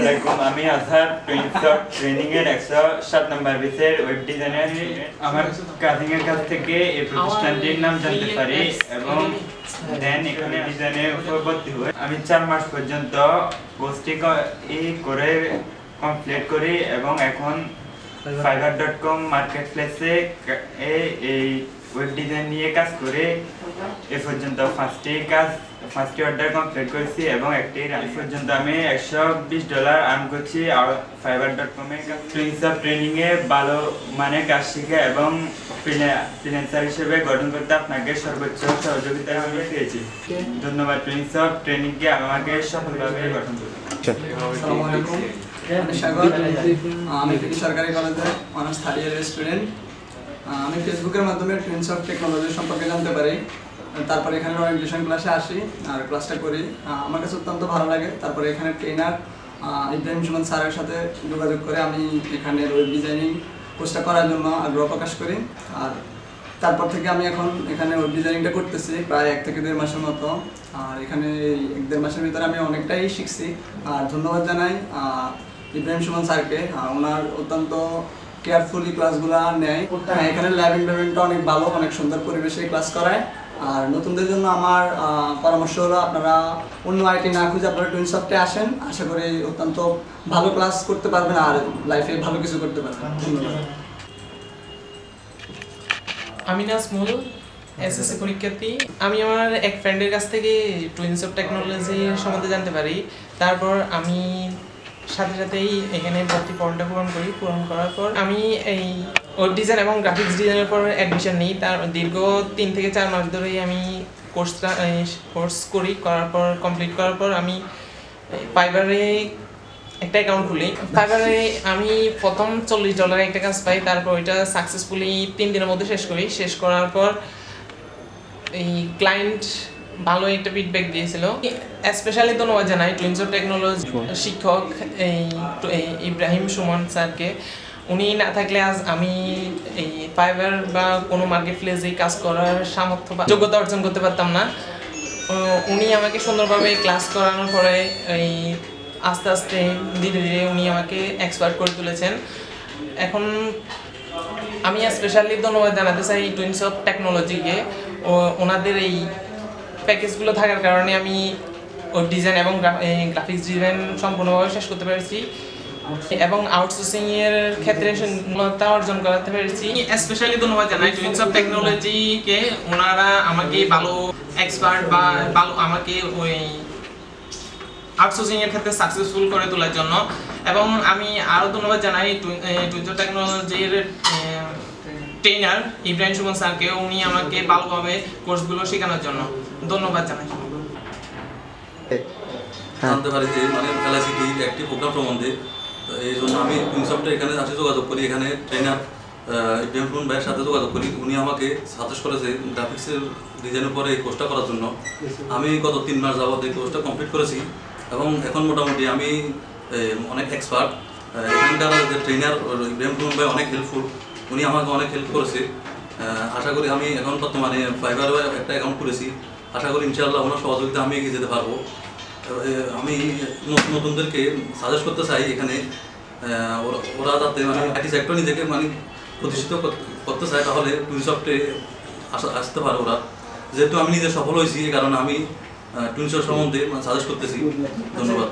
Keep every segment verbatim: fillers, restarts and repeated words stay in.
আলাইকুম, আমি আজহার টুইনসফট ট্রেনিং এর একশো সাত নম্বর বেসের ওয়েব ডিজাইনার। আমার কাজিং এর কাছ থেকে এই প্রতিষ্ঠানটির নাম জানতে পারি এবং দেন এখানে ডিজাইনের উপর ভর্তি হই। আমি চার মাস পর্যন্ত কোর্সটি করে কমপ্লিট করি এবং এখন ফাইবার ডট কম মার্কেট প্লেসে এই ওয়েব ডিজাইন নিয়ে কাজ করে এ পর্যন্ত ফার্স্টে কাজ ফার্স্টে অর্ডার কমপ্লিট করেছি এবং একটি রান পর্যন্ত আমি একশো বিশ ডলার আর্ন করছি ফাইবার ডট কমে। টুইনসফট ট্রেনিং এ ভালো মানের কাজ শিখে এবং ফ্রিল্যান্সার হিসেবে গঠন করতে আপনাকে সর্বোচ্চ সহযোগিতা আমি পেয়েছি। ধন্যবাদ টুইনসফট ট্রেনিং কে আমাকে সফলভাবে গঠন করতে। আসসালামু আলাইকুম, আমি সাগর, আমি ফিকি সরকারি কলেজে অনার্স থার্ড ইয়ারের স্টুডেন্ট। আমি ফেসবুকের মাধ্যমে টুইনসফট টেকনোলজি সম্পর্কে জানতে পারি, তারপরে এখানে ওরিয়েন্টেশন ক্লাসে আসি আর ক্লাসটা করি। আমার কাছে অত্যন্ত ভালো লাগে। তারপরে এখানে ট্রেনার ইব্রাহিম সুমন স্যারের সাথে যোগাযোগ করে আমি এখানে ওয়েব ডিজাইনিং কোর্সটা করার জন্য আগ্রহ প্রকাশ করি। আর তারপর থেকে আমি এখন এখানে ওয়েব ডিজাইনিংটা করতেছি প্রায় এক থেকে দেড় মাসের মতো। আর এখানে এক দেড় মাসের ভিতরে আমি অনেকটাই শিখছি। আর ধন্যবাদ জানাই ইব্রাহিম সুমন স্যারকে, ওনার অত্যন্ত কেয়ারফুলি ক্লাসগুলো নেয়। এখানে ল্যাব এনভায়রনমেন্টটা অনেক ভালো, অনেক সুন্দর পরিবেশে ক্লাস করায়। আর নতুনদের জন্য আমার পরামর্শ হলো আপনারা অন্য আইটি না খুঁজে আপনারা টুইনসফটে আসেন, আশা করি অত্যন্ত ভালো ক্লাস করতে পারবেন আর লাইফে ভালো কিছু করতে পারবেন। ধন্যবাদ। আমি নাজমুল, এসএসসি পরীক্ষার্থী। আমি আমার এক ফ্রেন্ডের কাছ থেকে টুইনসফট টেকনোলজি সম্বন্ধে জানতে পারি। তারপর আমি সাথে সাথেই এখানে ভর্তি ফর্মটা পূরণ করি। পূরণ করার পর আমি এই ওয়েব ডিজাইন এবং গ্রাফিক্স ডিজাইনের উপর অ্যাডমিশন নিই। তার দীর্ঘ তিন থেকে চার মাস ধরেই আমি কোর্সটা কোর্স করি। করার পর কমপ্লিট করার পর আমি ফাইবারে একটা অ্যাকাউন্ট খুলি। ফাইবারে আমি প্রথম চল্লিশ ডলারে একটা কাজ পাই। তারপর ওইটা সাকসেসফুলি তিন দিনের মধ্যে শেষ করি। শেষ করার পর এই ক্লায়েন্ট ভালো একটা ফিডব্যাক দিয়েছিল। স্পেশালি ধন্যবাদ জানাই টুইনসফট টেকনোলজি শিক্ষক এই ইব্রাহিম সুমন স্যারকে। উনি না থাকলে আজ আমি এই ফাইবার বা কোনো মার্কেট প্লেসে কাজ করার সামর্থ্য বা যোগ্যতা অর্জন করতে পারতাম না। উনি আমাকে সুন্দরভাবে ক্লাস করানোর পরে এই আস্তে আস্তে ধীরে ধীরে উনি আমাকে এক্সপার্ট করে তুলেছেন। এখন আমি স্পেশালি ধন্যবাদ জানাতে চাই টুইনসফট টেকনোলজিকে। ও ওনাদের এই প্যাকেজগুলো থাকার কারণে আমি ওয়েব ডিজাইন এবং গ্রাফিক্স ডিজাইন সম্পূর্ণভাবে শেষ করতে পেরেছি এবং আউটসোর্সিং এর ক্ষেত্রে সফলতা অর্জন করতে পেরেছি। স্পেশালি ধন্যবাদ জানাই টুইনসফট টেকনোলজিকে। ওনারা আমাকে ভালো এক্সপার্ট বা ভালো আমাকে ওই আউটসোর্সিং এর ক্ষেত্রে সাকসেসফুল করে তোলার জন্য। এবং আমি আরও ধন্যবাদ জানাই টুইনসফট টেকনোলজির ট্রেনার ইব্রাহিম সুমন স্যারকে। উনি আমাকে ভালোভাবে কোর্সগুলো শেখানোর জন্য ধন্যবাদ জানাই। জানতে পারি যে মানে এলআইসিটি একটি প্রোগ্রাম সম্বন্ধে, এই জন্য আমি টুইনসফটে এখানে আসে যোগাযোগ করি। এখানে ট্রেনার ইব্রাহিম সুমন ভাইয়ের সাথে যোগাযোগ করি। উনি আমাকে সাজেস্ট করেছে গ্রাফিক্সের ডিজাইনের উপরে এই কোর্সটা করার জন্য। আমি গত তিন মাস যাবত এই কোর্সটা কমপ্লিট করেছি এবং এখন মোটামুটি আমি অনেক এক্সপার্ট। এখানকার যে ট্রেনার ইব্রাহিম সুমন ভাই অনেক হেল্পফুল, উনি আমাকে অনেক হেল্প করেছে। আশা করি আমি এখন বর্তমানে ফাইবারে একটা অ্যাকাউন্ট খুলেছি। আশা করি ইনশাআল্লাহ ওনার সহযোগিতা আমি এগিয়ে যেতে পারবো। আমি নতুনদেরকে সাজেস্ট করতে চাই এখানে ওরা যাতে মানে আইটি সেক্টর নিজেকে মানে প্রতিষ্ঠিত করতে চায়, তাহলে টুইনসফটে আসতে পারে ওরা। যেহেতু আমি নিজে সফল হয়েছি, এই কারণে আমি টুইনসফট সম্বন্ধে সাজেস্ট করতেছি। ধন্যবাদ।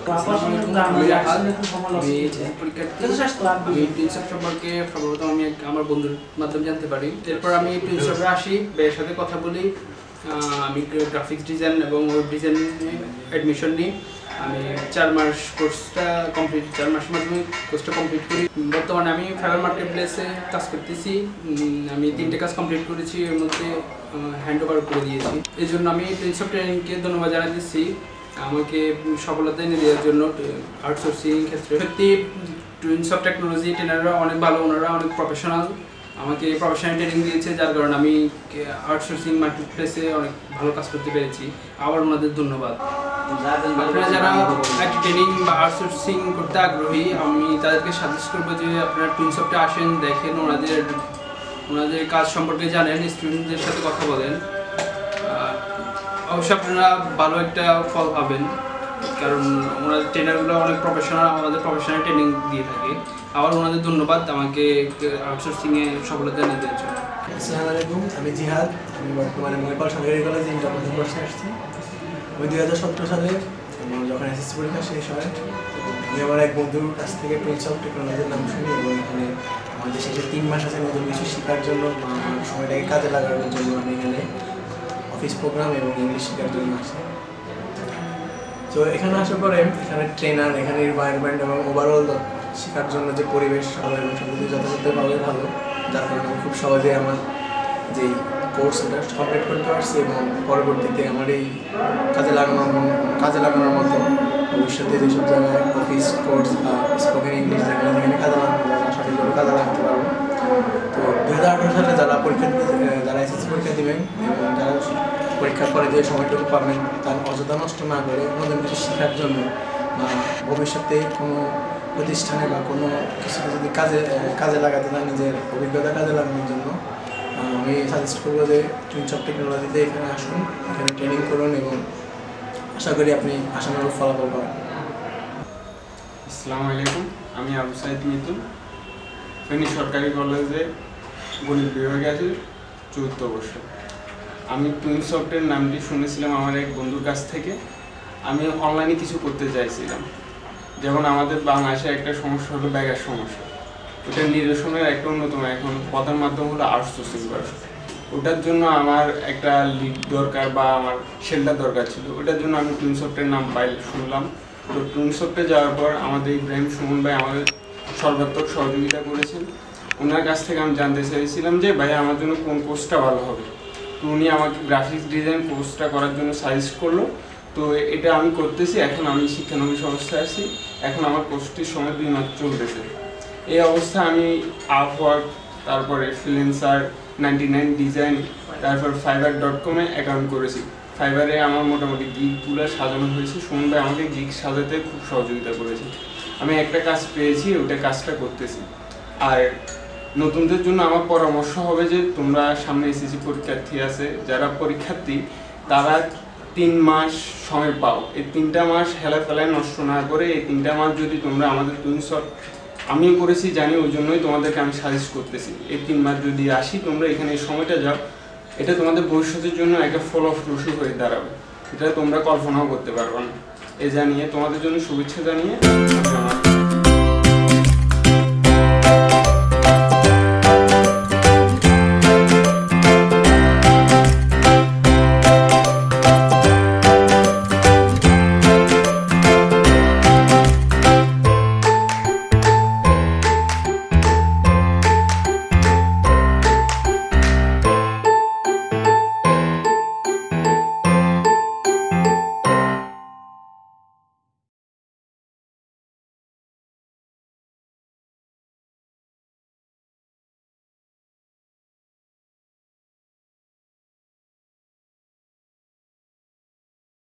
আমি টুইনসফট সম্পর্কে সর্বপ্রথম আমি আমার বন্ধুর মাধ্যমে জানতে পারি। এরপর আমি টুইনসফটে আসি, ভাইয়ের সাথে কথা বলি। আমি গ্রাফিক্স ডিজাইন এবং ওয়েব ডিজাইনে অ্যাডমিশন নিই। আমি চার মাস কোর্সটা কমপ্লিট চার মাসের মাধ্যমে কোর্সটা কমপ্লিট করি। বর্তমানে আমি ফাইবার মার্কেট প্লেসে কাজ করতেছি। আমি তিনটে কাজ কমপ্লিট করেছি, এর মধ্যে হ্যান্ড ওভার করে দিয়েছি। এই জন্য আমি টুইনসফট ট্রেনিংকে ধন্যবাদ জানাতেছি আমাকে সফলতা এনে দেওয়ার জন্য আউটসোর্সিং ক্ষেত্রে। সত্যি টুইনসফট টেকনোলজি ট্রেনাররা অনেক ভালো, ওনারা অনেক প্রফেশনাল, আমাকে প্রফেশনাল ট্রেনিং দিয়েছে, যার কারণে আমি আউটসোর্সিং মার্কেট প্লেসে অনেক ভালো কাজ করতে পেরেছি। আবার ওনাদের ধন্যবাদ। আপনারা যারা একটা ট্রেনিং বা আউটসোর্সিং করতে আগ্রহী, আমি তাদেরকে সাজেস্ট করবো যে আপনারা টুইনসফটে আসেন, দেখেন, ওনাদের ওনাদের কাজ সম্পর্কে জানেন, স্টুডেন্টদের সাথে কথা বলেন। অবশ্যই আপনারা ভালো একটা ফল পাবেন। কারণ ওনাদের ট্রেনারগুলো অনেক প্রফেশনাল, আমাদের প্রফেশনাল ট্রেনিং দিয়ে থাকে। আবার ওনাদের ধন্যবাদ আমাকে আউটসোর্সিংয়ে সফলতা এনে দেওয়ার জন্য। আসসালামু আলাইকুম, আমি জিহাদ। আমি বর্তমানে মহিপাল সরকারি কলেজে ইন্টার প্রথম বর্ষে আসছি। আমি দুই হাজার সতেরো সালে যখন এসএসসি পরীক্ষা শেষ হয়, আমি আমার এক বন্ধুর কাছ থেকে প্রিন্স অফ টেকনোলজির নাম শুনি এবং এখানে আমাদের শেষে তিন মাস আছে নতুন কিছু শেখার জন্য, আমার সময়টাকে কাজে লাগানোর জন্য আমি এখানে অফিস প্রোগ্রাম এবং ইংলিশ শেখার জন্য আসি। তো এখানে আসার পরে এখানে ট্রেনার, এখানে এনভায়রনমেন্ট এবং ওভারঅল শেখার জন্য যে পরিবেশ ভালো এবং সব কিছু যথাযথভাবে ভালো, যার কারণে আমি খুব সহজে আমার যেই কোর্স এটা কমপ্লিট করতে পারছি এবং পরবর্তীতে আমার এই কাজে লাগানোর কাজে লাগানোর মতো ভবিষ্যতে যেসব জায়গায় অফিস কোর্স বা স্পোকেন ইংলিশ যেখানে যেখানে কাজে লাগানো যারা সঠিকভাবে কাজে লাগাতে পারবো। তো দু হাজার আঠারো সালে যারা পরীক্ষা যারা এসএসসি পরীক্ষা দেবেন এবং যারা পরীক্ষার পরে যে সময়টুকু পাবেন তার অযথা নষ্ট না করে নতুন কিছু শেখার জন্য বা ভবিষ্যতে কোনো প্রতিষ্ঠানে বা কোনো কিছুতে যদি কাজে কাজে লাগাতে চান, নিজের অভিজ্ঞতা কাজে লাগানোর জন্য আমি সাজেস্ট করবো যে প্রিন্স অফ টেকনোলজিতে এখানে আসুন, এখানে ট্রেনিং করুন এবং আশা করি আপনি আশানুরূপ ফলাফল পাবেন। আসসালামু আলাইকুম, আমি আবু সাইদ মিতুল, ফেনী সরকারি কলেজে গণিত বিভাগে আছি চতুর্থ বর্ষ। আমি প্রিন্স অফটের নামটি শুনেছিলাম আমার এক বন্ধুর কাছ থেকে। আমি অনলাইনে কিছু করতে চাইছিলাম, যেমন আমাদের বাংলাদেশে একটা সমস্যা হলো ব্যাগের সমস্যা। ওটা নিরসনের একটা অন্যতম এখন প্রধান মাধ্যম হলো আউটসোর্সিং করা। ওটার জন্য আমার একটা লিড দরকার বা আমার শেল্টার দরকার ছিল। ওটার জন্য আমি প্রিন্স অফটের নাম পাই শুনলাম। তো প্রিন্স অফটে যাওয়ার পর আমাদের ইব্রাহিম সুমন ভাই আমাদের সর্বাত্মক সহযোগিতা করেছেন। ওনার কাছ থেকে আমি জানতে চাইছিলাম যে ভাই আমার জন্য কোন কোর্সটা ভালো হবে। তো উনি আমাকে গ্রাফিক্স ডিজাইন কোর্সটা করার জন্য সাজেস্ট করলো। তো এটা আমি করতেছি, এখন আমি শিক্ষানবিশ অবস্থায় আছি। এখন আমার কোর্সটির সময় দুই মাস চলতেছে। এই অবস্থা আমি আপওয়ার্ক, তারপরে ফ্রিল্যান্সার, নাইনটি নাইন ডিজাইন, তারপর ফাইবার ডট কমে অ্যাকাউন্ট করেছি। ফাইবারে আমার মোটামুটি গিগগুলো সাজানো হয়েছে। সুমন ভাই আমাকে গিগ সাজাতে খুব সহযোগিতা করেছে। আমি একটা কাজ পেয়েছি, ওটা কাজটা করতেছি। আর নতুনদের জন্য আমার পরামর্শ হবে যে তোমরা সামনে এসএসসি পরীক্ষার্থী আছে, যারা পরীক্ষার্থী তারা তিন মাস সময় পাও। এই তিনটা মাস হেলা ফেলায় নষ্ট না করে এই তিনটা মাস যদি তোমরা আমাদের প্রিন্স অফ, আমিও করেছি জানি, ওই জন্যই তোমাদেরকে আমি সাজেস্ট করতেছি। এই তিন মাস যদি আসি তোমরা এখানে এই সময়টা যাও, এটা তোমাদের ভবিষ্যতের জন্য একটা ফলপ্রসূ হয়ে দাঁড়াবে। এটা তোমরা কল্পনাও করতে পারবে না। এ জানিয়ে তোমাদের জন্য শুভেচ্ছা জানিয়ে